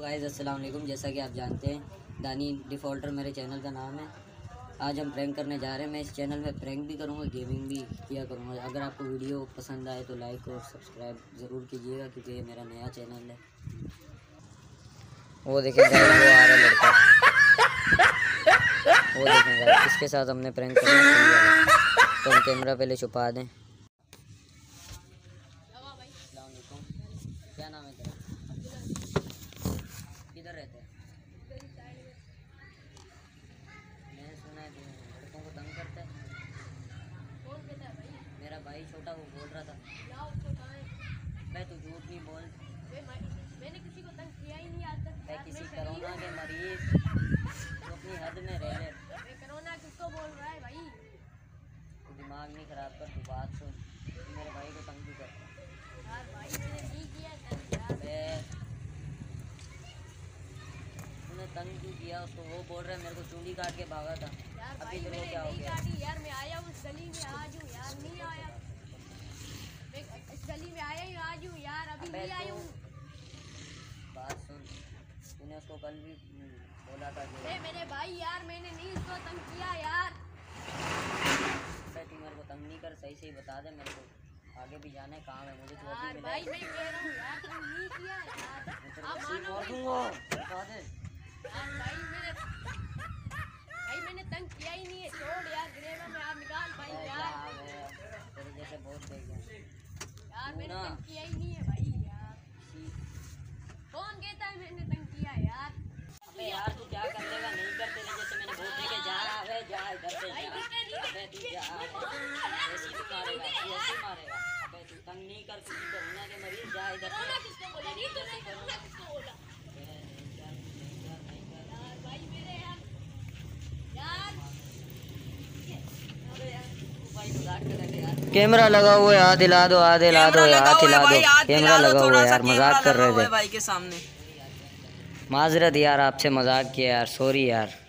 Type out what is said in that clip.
Guys अस्सलाम वालेकुम। जैसा कि आप जानते हैं, दानी डिफ़ॉल्टर मेरे चैनल का नाम है। आज हम प्रैंक करने जा रहे हैं। मैं इस चैनल में प्रैंक भी करूँगा, गेमिंग भी किया करूँगा। अगर आपको वीडियो पसंद आए तो लाइक और सब्सक्राइब ज़रूर कीजिएगा, क्योंकि ये मेरा नया चैनल है। वो देखें गाइस, वो आ रहा है लड़का, वो देखें गाइस, इसके साथ हमने प्रैंक करना शुरू किया। तो हम कैमरा पहले छुपा दें। अस्सलाम वालेकुम, क्या नाम है तेरा? किधर रहते हैं? मैंने सुना है तू लड़कों को तंग करता है। कौन कहता है भाई? मेरा भाई छोटा वो बोल रहा था। लाओ उसको कहाँ है? मैं तू झूठ नहीं बोल। मैंने किसी को तंग किया ही नहीं आज तक। मैं किसी कोरोना के मरीज तो अपनी हद में रह ले। मैं कोरोना किसको बोल रहा है भाई? तू दिमाग नहीं खराब कर, तू बात सुन। तू मेरे भाई को तंग क्यों करता है? यार भाई मैंने नहीं किया तंग यार। तूने तंग क्यों किया उसको? वो बोल रहा है मेरे को चूड़ी काट के भागा था। यार अभी भाई तेरे को मैंने क्या हो नहीं गया? काटी यार। मैं आया हूँ इस गली में, आज हूँ यार। नहीं आया मैं इस गली में आया ही आज हूँ यार। अभी अबे नहीं आया हूँ। बात सुन, तूने उसको कल भी बोला था कि अरे मेरे भाई यार, मैंने नहीं इसको तंग किया यार। तू मेरे को तंग नहीं कर, सही सही बता दे। मेरे को आगे भी जाना है, काम है मुझे। तो यार अभी मिला भाई मैं कह रहा हूँ यार, तंग नहीं किया यार। आप मार मानो दूंगा, बता दे। यार भाई मैंने तंग किया ही नहीं है। छोड़ यार, गिरेगा में आप निकाल भाई यार। तेरे जैसे बहुत देख गए यार मैंने ना। तंग किया ही नहीं है भाई यार। कौन कहता है मैंने तंग किया यार? अबे यार तू क्या कर लेगा? नहीं कर, तेरे जैसे मैंने बहुत देखे। जा अबे जा इधर से जा। अबे तू जा, ऐसे ही मारेगा, तू ऐसे ही मारेगा। अबे तू तंग नहीं कर किसी को, कोरोना के मरीज। जा इधर से। किसको बोला? नहीं तूने कोरोना किसको बोला? यार भाई मेरे यार कैमरा लगा हुआ है, हाथ हिला दो, हाथ हिला दो, हाथ हिला दो। कैमरा लगा हुआ है यार, मजाक कर रहे थे भाई के सामने। माजरत यार, आपसे मजाक किया यार, सॉरी यार।